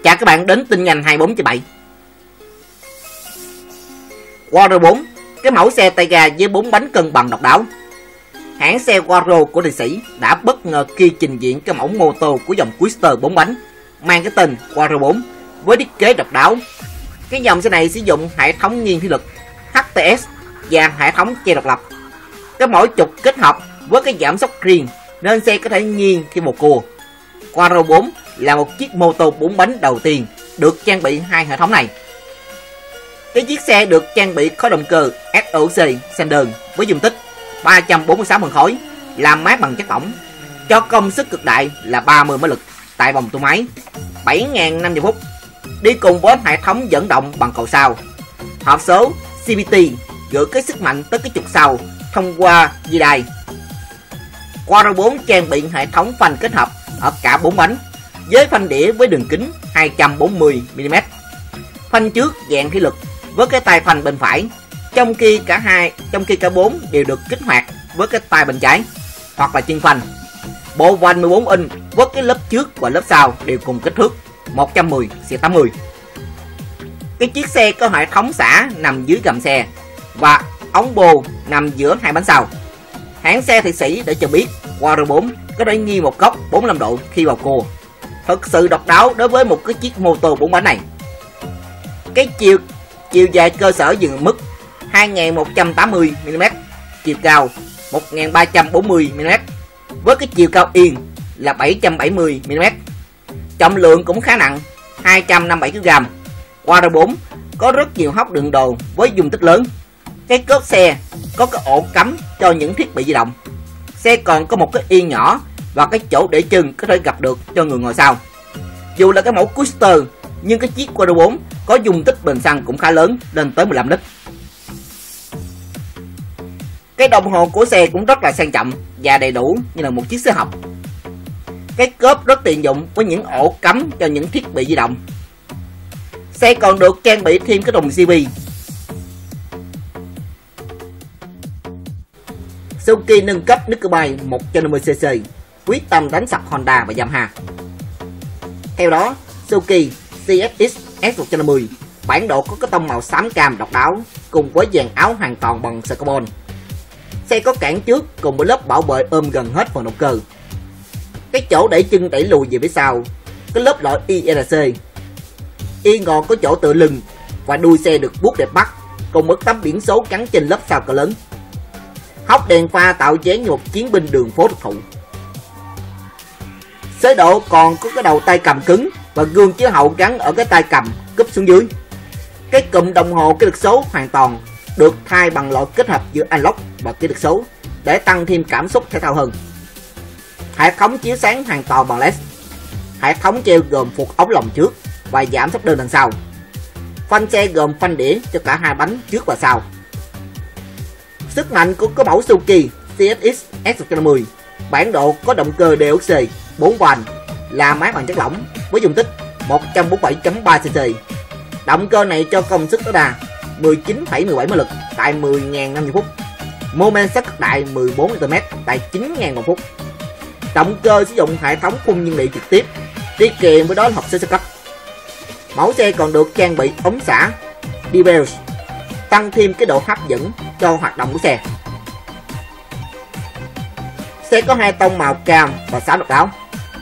Chào các bạn đến tin nhanh 24/7. Quattro 4, cái mẫu xe tay ga với 4 bánh cân bằng độc đáo. Hãng xe Quattro của Thụy Sĩ đã bất ngờ khi trình diễn cái mẫu mô tô của dòng Twister 4 bánh mang cái tên Quattro 4 với thiết kế độc đáo. Cái dòng xe này sử dụng hệ thống nghiêng thủy lực HTS và hệ thống che độc lập. Cái mỗi trục kết hợp với cái giảm sóc riêng nên xe có thể nghiêng khi một cua. Quattro 4 là một chiếc mô tô 4 bánh đầu tiên được trang bị hai hệ thống này. Cái chiếc xe được trang bị khối động cơ SOC Sander với dung tích 346 phân khối, làm mát bằng chất lỏng, cho công suất cực đại là 30 mã lực tại vòng tua máy 7.500 phút, đi cùng với hệ thống dẫn động bằng cầu sau. Hộp số CVT gửi cái sức mạnh tới cái trục sau thông qua dây đai. Quattro 4 trang bị hệ thống phanh kết hợp ở cả 4 bánh với phanh đĩa với đường kính 240 mm. Phanh trước dạng thủy lực với cái tay phanh bên phải, trong khi cả 4 đều được kích hoạt với cái tay bên trái hoặc là chân phanh. Bộ vành 14 inch với cái lớp trước và lớp sau đều cùng kích thước 110/80. Cái chiếc xe có hệ thống xả nằm dưới gầm xe và ống bô nằm giữa hai bánh sau. Hãng xe Thụy Sĩ đã cho biết Quattro 4 có thể nghiêng một góc 45 độ khi vào cua. Thực sự độc đáo đối với một cái chiếc mô tô 4 bánh này. Cái chiều dài cơ sở dừng ở mức 2.180 mm, chiều cao 1.340 mm với cái chiều cao yên là 770 mm. Trọng lượng cũng khá nặng, 257 kg. Quattro 4 có rất nhiều hốc đựng đồ với dung tích lớn. Cái cốp xe có cái ổ cắm cho những thiết bị di động. Xe còn có một cái yên nhỏ và cái chỗ để chân có thể gặp được cho người ngồi sau. Dù là cái mẫu Twister nhưng cái chiếc Quattro 4 có dung tích bình xăng cũng khá lớn, lên tới 15 lít. Cái đồng hồ của xe cũng rất là sang trọng và đầy đủ như là một chiếc xe học. Cái cốp rất tiện dụng với những ổ cắm cho những thiết bị di động. Xe còn được trang bị thêm cái thùng CB. Suzuki nâng cấp Nickerbike 150cc, quyết tâm đánh sập Honda và Yamaha. Theo đó, Suzuki CSX S150 bản độ có cái tông màu xám cam độc đáo cùng với dàn áo hoàn toàn bằng sợi carbon. Xe có cản trước cùng với lớp bảo vệ ôm gần hết phần động cơ. Cái chỗ đẩy chân đẩy lùi về phía sau, cái lớp loại IRC. Yên ngọt có chỗ tựa lưng và đuôi xe được vuốt đẹp mắt cùng với tấm biển số gắn trên lớp sau cỡ lớn. Hốc đèn pha tạo dáng như một chiến binh đường phố thực thụ. Xế độ còn có cái đầu tay cầm cứng và gương chiếu hậu gắn ở cái tay cầm cúp xuống dưới. Cái cụm đồng hồ kỹ thuật số hoàn toàn được thay bằng loại kết hợp giữa analog và kỹ thuật số để tăng thêm cảm xúc thể thao hơn. Hệ thống chiếu sáng hoàn toàn bằng LED. Hệ thống treo gồm phục ống lồng trước và giảm sóc đơn đằng sau. Phanh xe gồm phanh đĩa cho cả hai bánh trước và sau. Sức mạnh của cái mẫu Suzuki CSX S150 bản độ có động cơ DOC 4 van là mát bằng chất lỏng với dung tích 147.3 cc. Động cơ này cho công suất tối đa 19,17 mã lực tại 10.500 phút. Mô men xoắn cực đại 14 Nm tại 9.000 phút. Động cơ sử dụng hệ thống phun nhiên liệu trực tiếp, đi kèm với đó là hộp số sơ cấp. Mẫu xe còn được trang bị ống xả D-Bells, tăng thêm cái độ hấp dẫn cho hoạt động của xe. Xe có hai tông màu cam và xám độc đáo.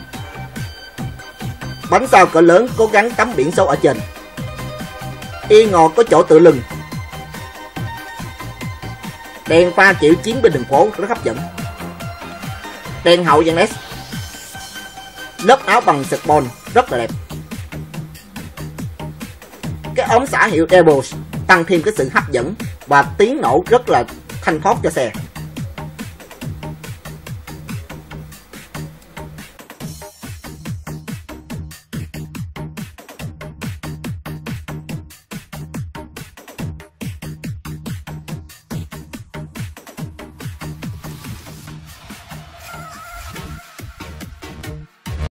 Bánh sau cỡ lớn có gắn tấm biển số ở trên. Yên ngọt có chỗ tựa lưng. Đèn pha kiểu chiến binh đường phố rất hấp dẫn. Đèn hậu dàn LED. Lớp áo bằng carbon rất là đẹp. Cái ống xả hiệu D-Bells tăng thêm cái sự hấp dẫn và tiếng nổ rất là thanh thoát cho xe.